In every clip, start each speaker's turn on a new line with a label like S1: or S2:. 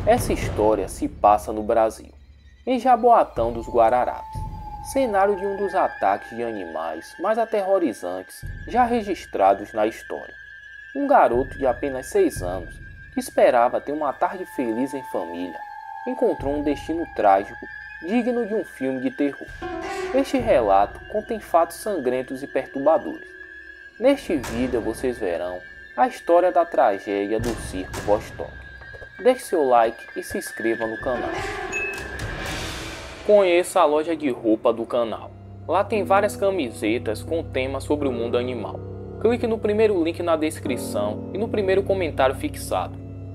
S1: Essa história se passa no Brasil, em Jaboatão dos Guararapes, cenário de um dos ataques de animais mais aterrorizantes já registrados na história. Um garoto de apenas 6 anos, que esperava ter uma tarde feliz em família, encontrou um destino trágico digno de um filme de terror. Este relato contém fatos sangrentos e perturbadores. Neste vídeo vocês verão a história da tragédia do circo Vostok. Deixe seu like e se inscreva no canal. Conheça a loja de roupa do canal. Lá tem várias camisetas com temas sobre o mundo animal. Clique no primeiro link na descrição e no primeiro comentário fixado.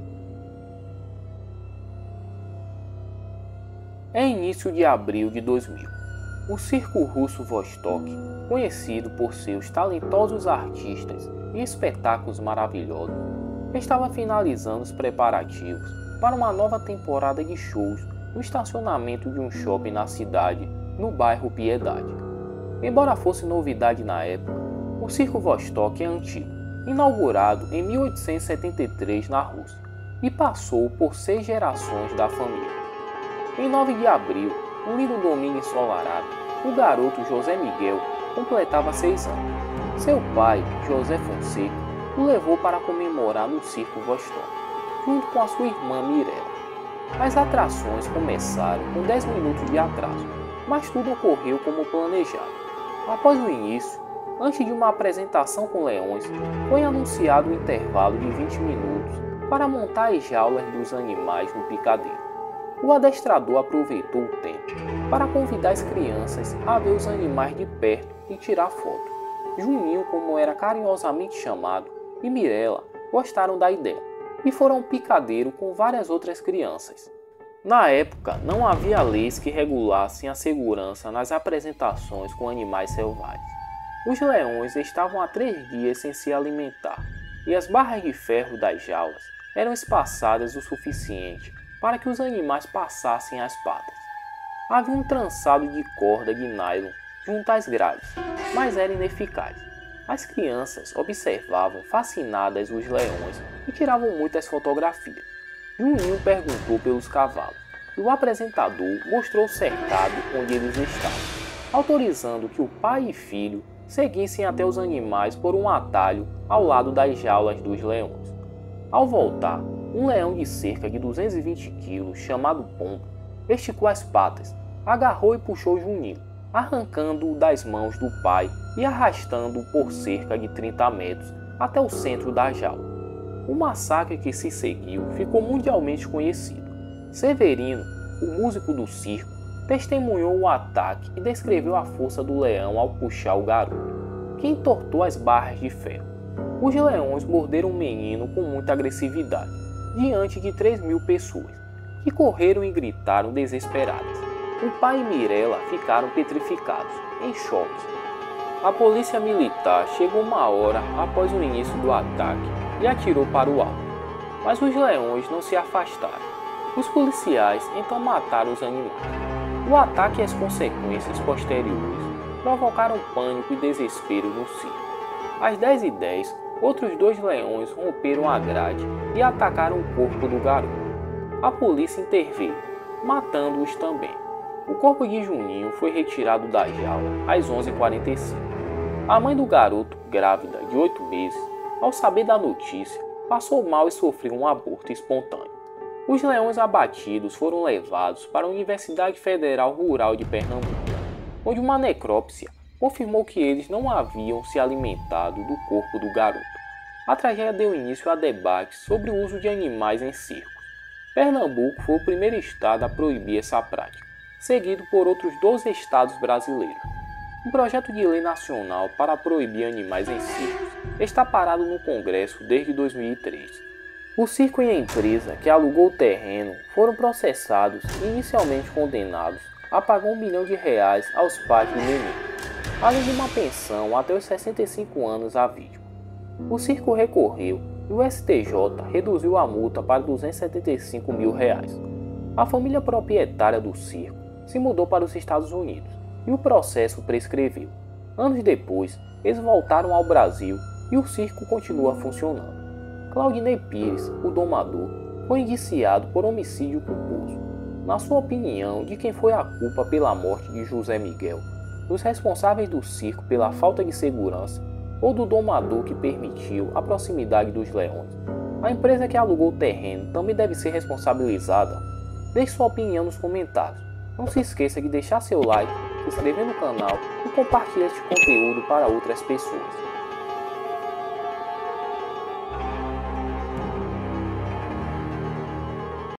S1: É início de abril de 2000. O circo russo Vostok, conhecido por seus talentosos artistas e espetáculos maravilhosos, estava finalizando os preparativos para uma nova temporada de shows no estacionamento de um shopping na cidade, no bairro Piedade. Embora fosse novidade na época, o circo Vostok é antigo, inaugurado em 1873 na Rússia, e passou por 6 gerações da família. Em 9 de abril, um lindo domingo ensolarado, o garoto José Miguel completava 6 anos. Seu pai, José Fonseca, o levou para comemorar no circo Vostok, junto com a sua irmã Mirella. As atrações começaram com 10 minutos de atraso, mas tudo ocorreu como planejado. Após o início, antes de uma apresentação com leões, foi anunciado um intervalo de 20 minutos para montar as jaulas dos animais no picadeiro. O adestrador aproveitou o tempo para convidar as crianças a ver os animais de perto e tirar foto. Juninho, como era carinhosamente chamado, e Mirella gostaram da ideia e foram ao picadeiro com várias outras crianças. Na época, não havia leis que regulassem a segurança nas apresentações com animais selvagens. Os leões estavam há 3 dias sem se alimentar e as barras de ferro das jaulas eram espaçadas o suficiente para que os animais passassem as patas. Havia um trançado de corda de nylon junto às grades, mas era ineficaz. As crianças observavam fascinadas os leões e tiravam muitas fotografias. Juninho perguntou pelos cavalos e o apresentador mostrou o cercado onde eles estavam, autorizando que o pai e filho seguissem até os animais por um atalho ao lado das jaulas dos leões. Ao voltar, um leão de cerca de 220 quilos, chamado Pombo, esticou as patas, agarrou e puxou Juninho, arrancando-o das mãos do pai e arrastando-o por cerca de 30 metros até o centro da jaula. O massacre que se seguiu ficou mundialmente conhecido. Severino, o músico do circo, testemunhou o ataque e descreveu a força do leão ao puxar o garoto, que entortou as barras de ferro. Os leões morderam o menino com muita agressividade, diante de 3.000 pessoas, que correram e gritaram desesperadas. O pai e Mirella ficaram petrificados, em choque. A polícia militar chegou 1 hora após o início do ataque e atirou para o alto, mas os leões não se afastaram. Os policiais então mataram os animais. O ataque e as consequências posteriores provocaram pânico e desespero no circo. Às 10h10, outros 2 leões romperam a grade e atacaram o corpo do garoto. A polícia interveio, matando-os também. O corpo de Juninho foi retirado da jaula às 11h45. A mãe do garoto, grávida de 8 meses, ao saber da notícia, passou mal e sofreu um aborto espontâneo. Os leões abatidos foram levados para a Universidade Federal Rural de Pernambuco, onde uma necrópsia confirmou que eles não haviam se alimentado do corpo do garoto. A tragédia deu início a debates sobre o uso de animais em circos. Pernambuco foi o primeiro estado a proibir essa prática, seguido por outros 12 estados brasileiros. Um projeto de lei nacional para proibir animais em circos está parado no Congresso desde 2003. O circo e a empresa que alugou o terreno foram processados e inicialmente condenados a pagar R$1 milhão aos pais do menino, além de uma pensão até os 65 anos à vítima. O circo recorreu e o STJ reduziu a multa para R$275 mil. A família proprietária do circo se mudou para os Estados Unidos e o processo prescreveu. Anos depois, eles voltaram ao Brasil e o circo continua funcionando. Claudinei Pires, o domador, foi indiciado por homicídio culposo. Na sua opinião, de quem foi a culpa pela morte de José Miguel? Dos responsáveis do circo pela falta de segurança ou do domador que permitiu a proximidade dos leões? A empresa que alugou o terreno também deve ser responsabilizada? Deixe sua opinião nos comentários. Não se esqueça de deixar seu like, se inscrever no canal e compartilhar este conteúdo para outras pessoas.